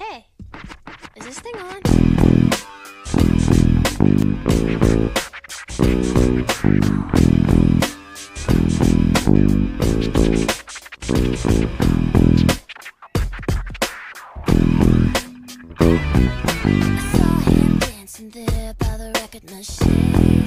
Hey, is this thing on? I saw him dancing there by the record machine.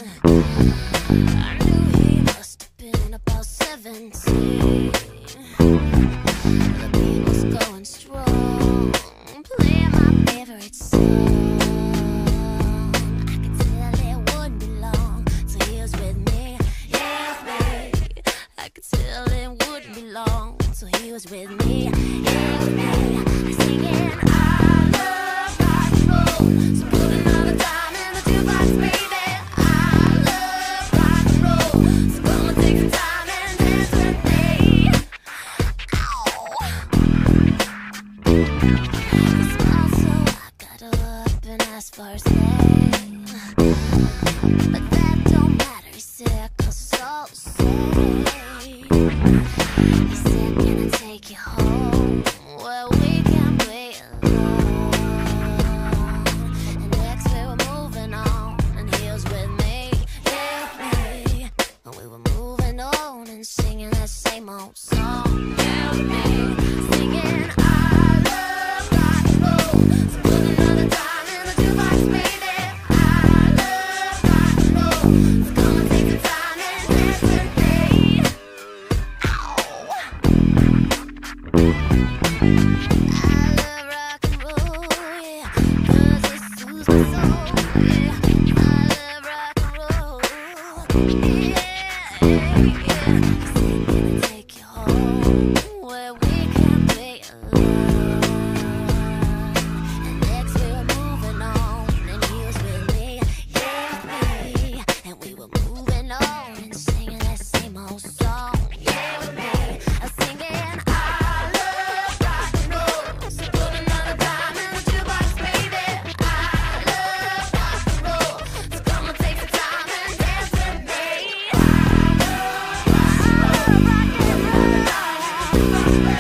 I knew he must have been about 17. The beat was going strong, playing my favorite song. I could tell it wouldn't be long till he was with me, yeah, babe. I could tell it wouldn't be long till he was with me, yeah, babe. Singing, I love rock and roll, so put another dime in the jukebox, baby. I love rock and roll, so come and take some time and dance with me. He smiled, so I got up and asked for his name. But that don't matter, he said, 'cause it's all the same. He said, can I take you home where we can play alone? And next we were moving on, and he was with me, yeah, me. And we were moving on and singing that same old song, yeah, me. Singing, I love rock and roll, so put another dime in the jukebox, baby. I love rock and roll, so come and take some time and dance with me. I love rock and roll, yeah, 'cause it soothes my soul, yeah. I love rock and roll, yeah, yeah. He said, can I take you home where we can play alone? And next we were moving on, and he was with me, yeah, me. And we were moving on and singing that same old song, yeah, me. I was singing, I love rock and roll, so put another dime in the jukebox, baby. I love rock and roll, so come and take some time and dance with me. I love rock and roll, I love rock and roll,